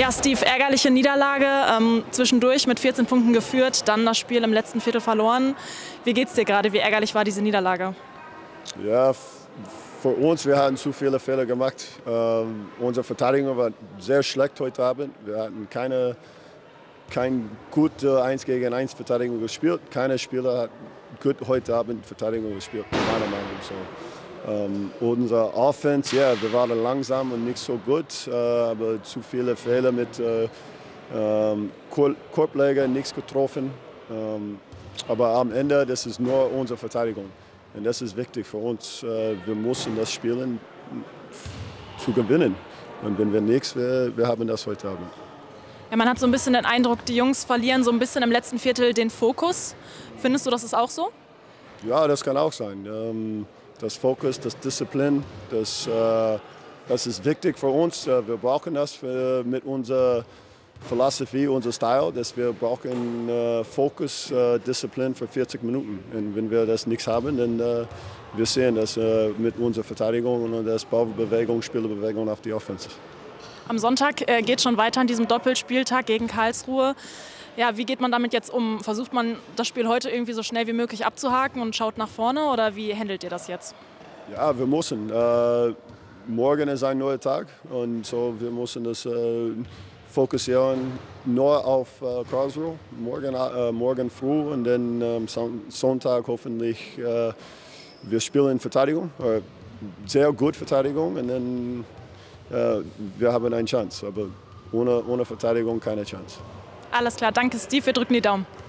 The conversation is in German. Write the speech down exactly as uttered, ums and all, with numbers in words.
Ja, Steve, ärgerliche Niederlage, ähm, zwischendurch mit vierzehn Punkten geführt, dann das Spiel im letzten Viertel verloren. Wie geht's dir gerade? Wie ärgerlich war diese Niederlage? Ja, für uns, wir hatten zu viele Fehler gemacht. Ähm, unsere Verteidigung war sehr schlecht heute Abend. Wir hatten keine, keine gute eins gegen eins Verteidigung gespielt. Keiner Spieler hat gut heute Abend Verteidigung gespielt, meiner Meinung nach. So. Ähm, unsere Offense, ja, wir waren langsam und nicht so gut, äh, aber zu viele Fehler mit äh, ähm, Korbleger, nichts getroffen. Ähm, aber am Ende, das ist nur unsere Verteidigung. Und das ist wichtig für uns. Äh, wir müssen das spielen, zu gewinnen. Und wenn wir nichts, wir, wir haben das heute Abend. Ja, man hat so ein bisschen den Eindruck, die Jungs verlieren so ein bisschen im letzten Viertel den Fokus. Findest du, das ist auch so? Ja, das kann auch sein. Ähm, Das Fokus, das Disziplin, das, äh, das ist wichtig für uns. Wir brauchen das für, mit unserer Philosophie, unser Style, dass wir brauchen äh, Fokus, äh, Disziplin für vierzig Minuten. Und wenn wir das nichts haben, dann äh, wir sehen das äh, mit unserer Verteidigung und das Ballbewegung, Spielbewegung auf die Offense. Am Sonntag äh, geht schon weiter an diesem Doppelspieltag gegen Karlsruhe. Ja, wie geht man damit jetzt um? Versucht man das Spiel heute irgendwie so schnell wie möglich abzuhaken und schaut nach vorne oder wie handelt ihr das jetzt? Ja, wir müssen. Äh, morgen ist ein neuer Tag und so wir müssen das äh, fokussieren nur auf äh, Karlsruhe. Morgen, äh, morgen früh und dann ähm, Sonntag hoffentlich äh, wir spielen Verteidigung, äh, sehr gut Verteidigung und dann äh, wir haben eine Chance. Aber ohne, ohne Verteidigung keine Chance. Alles klar, danke Steve, wir drücken die Daumen.